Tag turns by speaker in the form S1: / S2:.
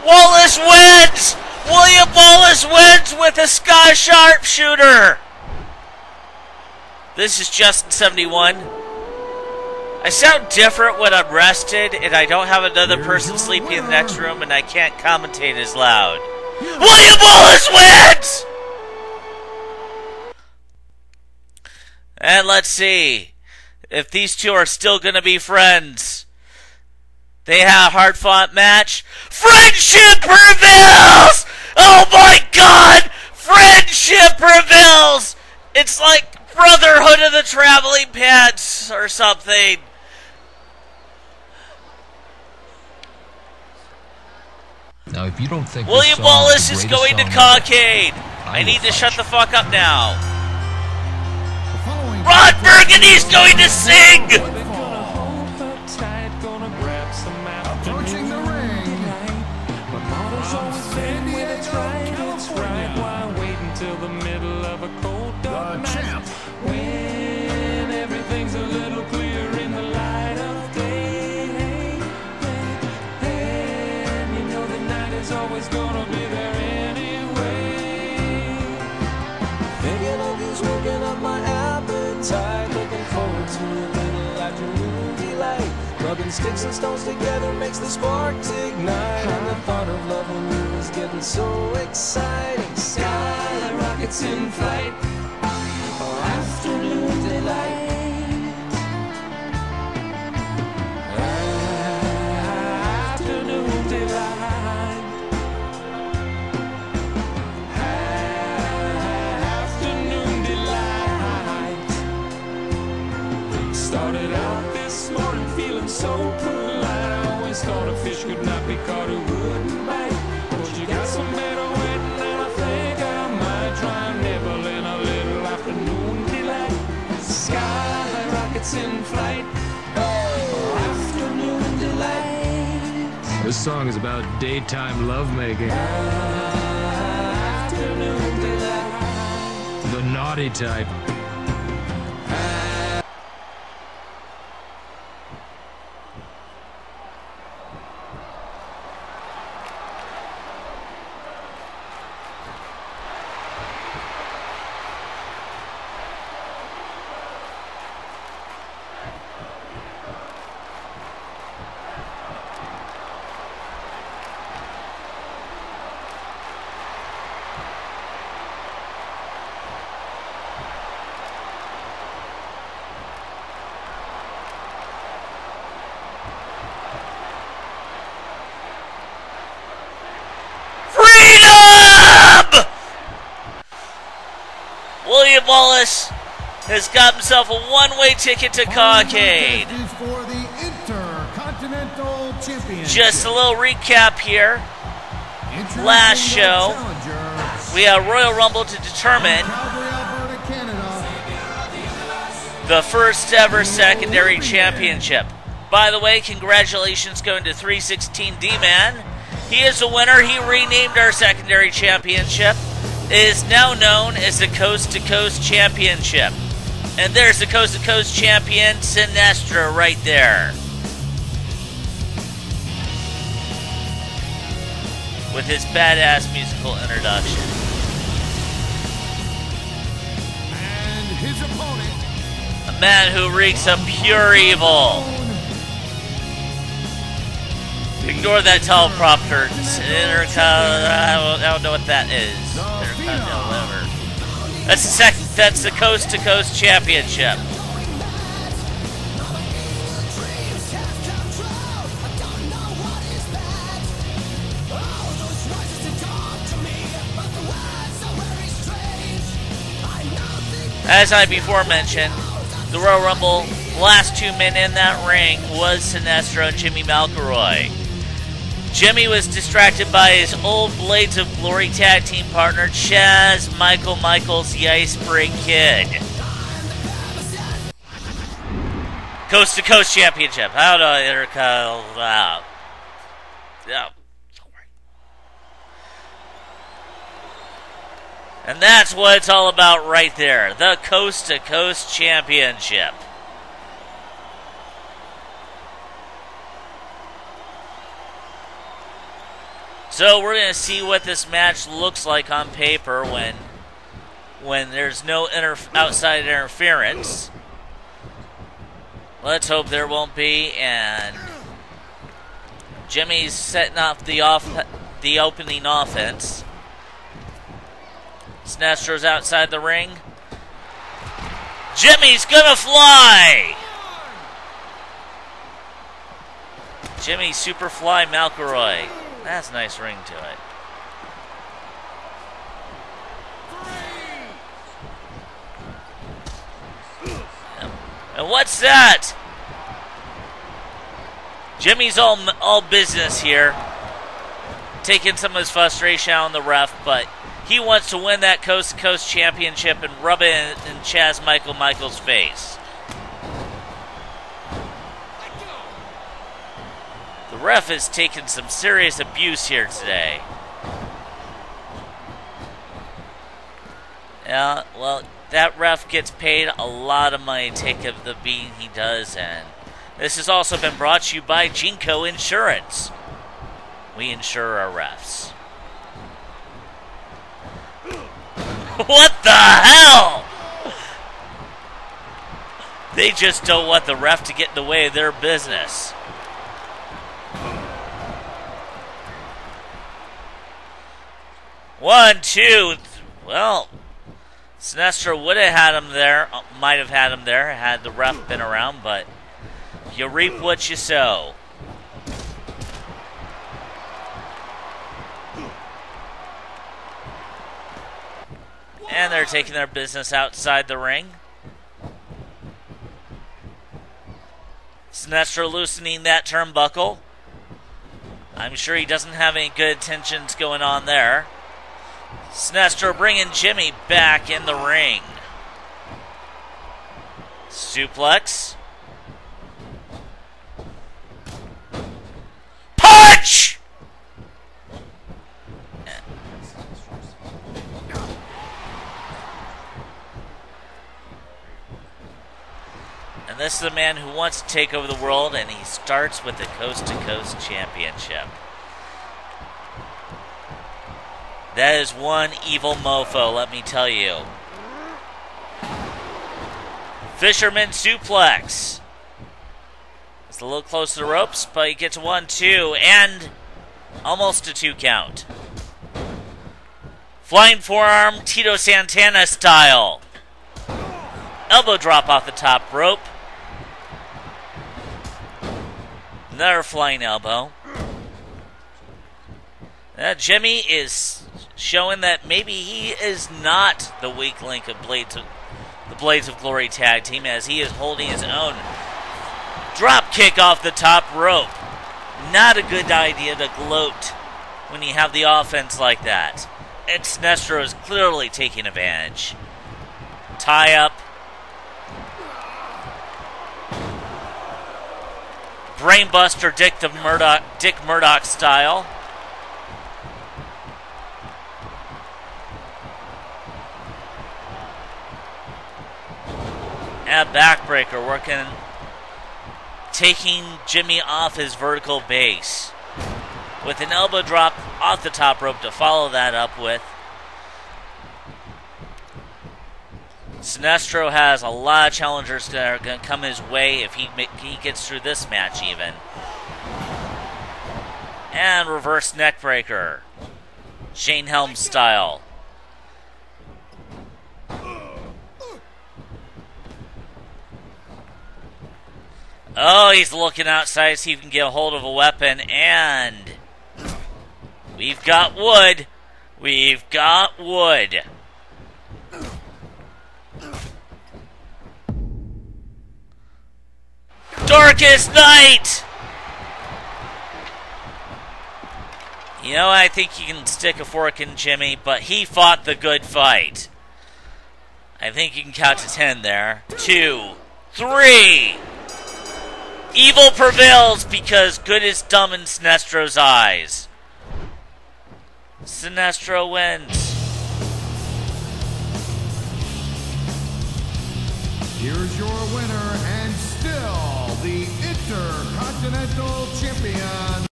S1: Wallace wins! William Wallace wins with a Sky Sharpshooter! This is Justin71. I sound different when I'm rested and I don't have another person sleeping in the next room and I can't commentate as loud. William Wallace wins! And let's see if these two are still going to be friends. They had a hard-fought match. Friendship prevails! Oh my God! Friendship prevails! It's like Brotherhood of the Traveling Pants or something.
S2: Now, if you don't think
S1: William Wallace is going to Cockade. I need to shut the fuck up now. Ron Burgundy's going to sing!
S3: Approaching the ring. The champ.
S4: When everything's a little clearer in the light of day. And you know the night is always gonna be there anyway. Thinking of you's working up my appetite. Looking forward to a little afternoon delight. Rubbing sticks and stones together makes the sparks ignite. And the thought of loving you is getting so exciting. Sky rockets in flight. Afternoon delight. Afternoon delight. Afternoon delight. Started out this morning feeling so polite. I always thought a fish could not be caught who wouldn't bite. But you got some better waiting, and I think I might try a nibble in a little afternoon delight. Sky rockets in flight. Afternoon delight.
S2: This song is about daytime lovemaking.
S4: Afternoon delight.
S2: The naughty type.
S1: William Wallace has got himself a one-way ticket to Cockade.
S3: For the Intercontinental Championship.
S1: Just a little recap here. Last show, we had Royal Rumble to determine the first ever secondary championship. By the way, congratulations going to 316 D-Man. He is a winner. He renamed our secondary championship. It is now known as the Coast to Coast Championship. And there's the Coast to Coast champion, Sinestro, right there. With his badass musical introduction.
S3: And his opponent.
S1: A man who reeks of pure evil. Ignore that teleprompter. I don't know what that is. That's the second. That's the Coast to Coast Championship. As I before mentioned, the Royal Rumble last 2 men in that ring was Sinestro and Jimmy McElroy. Jimmy was distracted by his old Blades of Glory tag team partner, Chaz Michaels, the Ice Spring Kid. Coast to Coast Championship. How do I call that? Yeah. And that's what it's all about right there. The Coast to Coast Championship. So we're going to see what this match looks like on paper when there's no outside interference. Let's hope there won't be. And Jimmy's setting off the opening offense. Sinestro's outside the ring. Jimmy's gonna fly! Jimmy Superfly McElroy. That's a nice ring to it. And what's that? Jimmy's all business here. Taking some of his frustration out on the ref, but he wants to win that coast-to-coast championship and rub it in Chaz Michaels' face. The ref is taking some serious abuse here today. Yeah, well, that ref gets paid a lot of money to take the beating he does, and this has also been brought to you by Jinko Insurance. We insure our refs. What the hell? They just don't want the ref to get in the way of their business. One, two. Well, Sinestro would have had him there, might have had him there had the ref been around, but you reap what you sow. And they're taking their business outside the ring. Sinestro loosening that turnbuckle. I'm sure he doesn't have any good intentions going on there. Sinestro bringing Jimmy back in the ring. Suplex. Punch! And this is the man who wants to take over the world, and he starts with the Coast to Coast Championship. That is one evil mofo, let me tell you. Fisherman suplex. It's a little close to the ropes, but he gets 1, 2, and almost a 2 count. Flying forearm, Tito Santana style. Elbow drop off the top rope. Another flying elbow. Jimmy is showing that maybe he is not the weak link of the Blades of Glory tag team, as he is holding his own. Drop kick off the top rope. Not a good idea to gloat when you have the offense like that. And Sinestro is clearly taking advantage. Tie up. Brainbuster Dick Murdoch style. And a backbreaker taking Jimmy off his vertical base. With an elbow drop off the top rope to follow that up with. Sinestro has a lot of challengers that are going to come his way if he gets through this match even. And reverse neckbreaker. Shane Helms style. Oh, he's looking outside to see if he can get a hold of a weapon, and we've got wood. We've got wood. Darkest Night! You know, I think you can stick a fork in Jimmy, but he fought the good fight. I think you can count to 10 there. 2, 3. Evil prevails because good is dumb in Sinestro's eyes. Sinestro wins.